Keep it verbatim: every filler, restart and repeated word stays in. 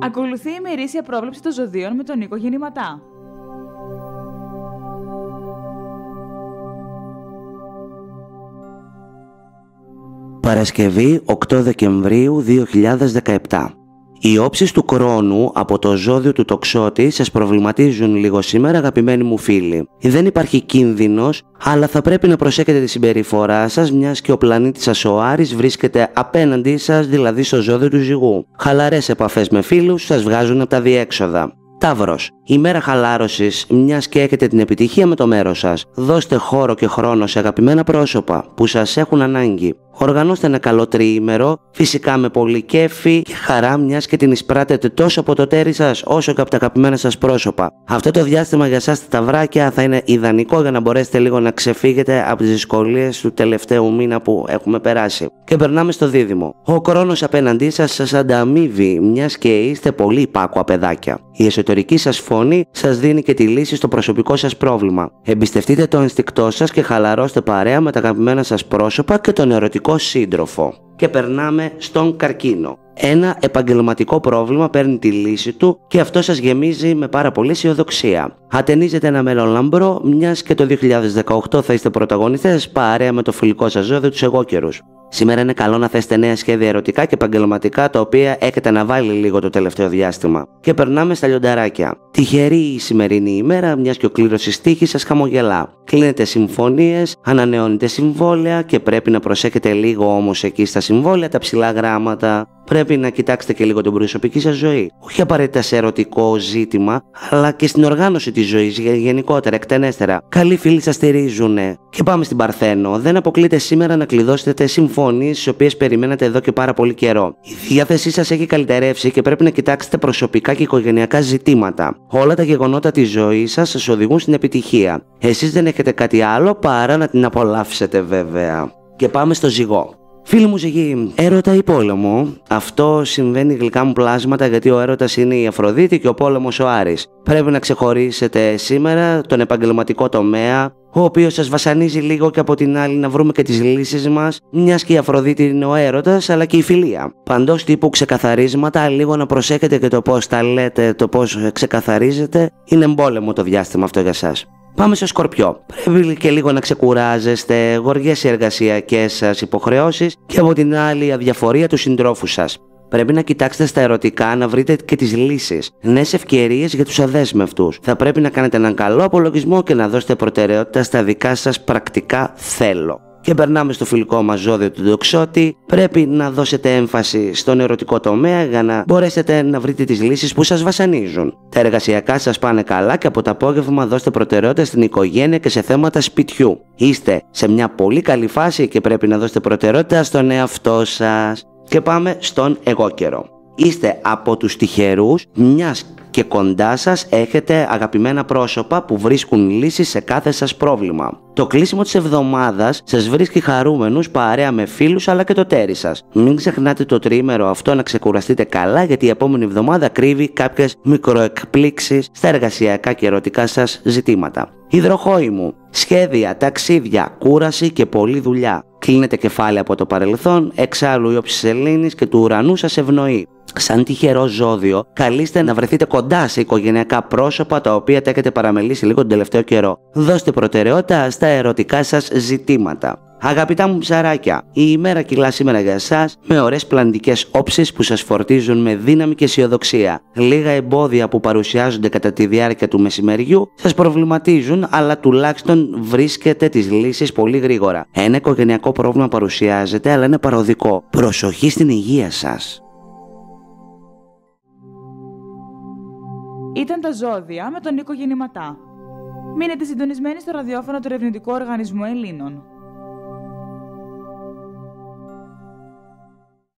Ακολουθεί η ημερήσια πρόβλεψη των ζωδίων με τον Νίκο Γεννηματά. Παρασκευή οκτώ Δεκεμβρίου δύο χιλιάδες δεκαεπτά. Οι όψεις του χρόνου από το ζώδιο του τοξότη σας προβληματίζουν λίγο σήμερα, αγαπημένοι μου φίλοι. Δεν υπάρχει κίνδυνος, αλλά θα πρέπει να προσέχετε τη συμπεριφορά σας, μιας και ο πλανήτης σας ο Άρης βρίσκεται απέναντί σας, δηλαδή στο ζώδιο του Ζυγού. Χαλαρές επαφές με φίλους σας βγάζουν από τα διέξοδα. Ταύρος. Ημέρα χαλάρωσης, μιας και έχετε την επιτυχία με το μέρος σας. Δώστε χώρο και χρόνο σε αγαπημένα πρόσωπα που σας έχουν ανάγκη. Οργανώστε ένα καλό τριήμερο, φυσικά με πολύ κέφι και χαρά, μιας και την εισπράτετε τόσο από το τέρι σας όσο και από τα αγαπημένα σας πρόσωπα. Αυτό το διάστημα για εσάς τα ταυράκια θα είναι ιδανικό για να μπορέσετε λίγο να ξεφύγετε από τις δυσκολίες του τελευταίου μήνα που έχουμε περάσει. Και περνάμε στο δίδυμο. Ο χρόνος απέναντί σας σας ανταμείβει, μιας και είστε πολύ υπάκουα παιδάκια. Η εσωτερική σας φωνή σας δίνει και τη λύση στο προσωπικό σας πρόβλημα. Εμπιστευτείτε το ενστικτό σας και χαλαρώστε παρέα με τα αγαπημένα σας πρόσωπα και τον ερωτικό σύντροφο. Και περνάμε στον καρκίνο. Ένα επαγγελματικό πρόβλημα παίρνει τη λύση του και αυτό σας γεμίζει με πάρα πολύ αισιοδοξία. Ατενίζετε ένα μέλλον λαμπρό, μιας και το δύο χιλιάδες δεκαοκτώ θα είστε πρωταγωνιστές παρέα με το φιλικό σας ζώδιο τους εγώκερους. Σήμερα είναι καλό να θέσετε νέα σχέδια ερωτικά και επαγγελματικά, τα οποία έχετε αναβάλει λίγο το τελευταίο διάστημα. Και περνάμε στα λιονταράκια. Τυχερή η σημερινή ημέρα, μιας και ο κλήρωσης τύχης σας χαμογελά. Κλείνετε συμφωνίες, ανανεώνετε συμβόλαια και πρέπει να προσέχετε λίγο όμως εκεί στα συμβόλαια τα ψηλά γράμματα. Πρέπει να κοιτάξετε και λίγο την προσωπική σας ζωή. Όχι απαραίτητα σε ερωτικό ζήτημα, αλλά και στην οργάνωση της ζωής γενικότερα, εκτενέστερα. Καλοί φίλοι σας στηρίζουν. Και πάμε στην Παρθένο. Δεν αποκλείεται σήμερα να κλειδώσετε συμφωνίες τις οποίες περιμένατε εδώ και πάρα πολύ καιρό. Η διάθεσή σας έχει καλυτερεύσει και πρέπει να κοιτάξετε προσωπικά και οικογενειακά ζητήματα. Όλα τα γεγονότα της ζωής σας σας οδηγούν στην επιτυχία. Εσείς δεν έχετε κάτι άλλο παρά να την απολαύσετε, βέβαια. Και πάμε στο Ζυγό. Φίλοι μου Ζυγοί, έρωτα ή πόλεμο? Αυτό συμβαίνει γλυκά μου πλάσματα, γιατί ο έρωτας είναι η Αφροδίτη και ο πόλεμος ο Άρης. Πρέπει να ξεχωρίσετε σήμερα τον επαγγελματικό τομέα, ο οποίος σας βασανίζει λίγο, και από την άλλη να βρούμε και τις λύσεις μας, μιας και η Αφροδίτη είναι ο έρωτας, αλλά και η φιλία. Παντός τύπου ξεκαθαρίσματα, λίγο να προσέχετε και το πώς τα λέτε, το πώς ξεκαθαρίζετε. Είναι εμπόλεμο το διάστημα αυτό για σας. Πάμε στο Σκορπιό. Πρέπει και λίγο να ξεκουράζεστε, γοργές οι εργασιακές σας υποχρεώσεις και από την άλλη η αδιαφορία του συντρόφου σας. Πρέπει να κοιτάξετε στα ερωτικά να βρείτε και τις λύσεις. Νέες ευκαιρίες για τους αδέσμευτους. Θα πρέπει να κάνετε έναν καλό απολογισμό και να δώσετε προτεραιότητα στα δικά σας πρακτικά θέλω. Και περνάμε στο φιλικό μας ζώδιο του τοξότη. Πρέπει να δώσετε έμφαση στον ερωτικό τομέα για να μπορέσετε να βρείτε τις λύσεις που σας βασανίζουν. Τα εργασιακά σας πάνε καλά και από το απόγευμα δώστε προτεραιότητα στην οικογένεια και σε θέματα σπιτιού. Είστε σε μια πολύ καλή φάση και πρέπει να δώσετε προτεραιότητα στον εαυτό σας. Και πάμε στον εγώκερο. Είστε από τους τυχερούς, μιας και κοντά σας έχετε αγαπημένα πρόσωπα που βρίσκουν λύσεις σε κάθε σας πρόβλημα. Το κλείσιμο της εβδομάδας σας βρίσκει χαρούμενους παρέα με φίλους αλλά και το τέρι σας. Μην ξεχνάτε το τριήμερο αυτό να ξεκουραστείτε καλά, γιατί η επόμενη εβδομάδα κρύβει κάποιες μικροεκπλήξεις στα εργασιακά και ερωτικά σας ζητήματα. Υδροχόη μου. Σχέδια, ταξίδια, κούραση και πολλή δουλειά. Κλείνετε κεφάλαια από το παρελθόν, εξάλλου η όψη της σελήνης και του ουρανού σας ευνοεί. Σαν τυχερό ζώδιο, καλείστε να βρεθείτε κοντά σε οικογενειακά πρόσωπα τα οποία τα έχετε παραμελήσει λίγο τον τελευταίο καιρό. Δώστε προτεραιότητα στα ερωτικά σας ζητήματα. Αγαπητά μου ψαράκια, η ημέρα κυλά σήμερα για εσάς με ωραίες πλανητικές όψεις που σας φορτίζουν με δύναμη και αισιοδοξία. Λίγα εμπόδια που παρουσιάζονται κατά τη διάρκεια του μεσημεριού σας προβληματίζουν, αλλά τουλάχιστον βρίσκετε τις λύσεις πολύ γρήγορα. Ένα οικογενειακό πρόβλημα παρουσιάζεται, αλλά είναι παροδικό. Προσοχή στην υγεία σας. Ήταν τα ζώδια με τον Νίκο Γεννηματά. Μείνετε συντονισμένοι στο ραδιόφωνο του Ερευνητικού Οργανισμού Ελλήνων.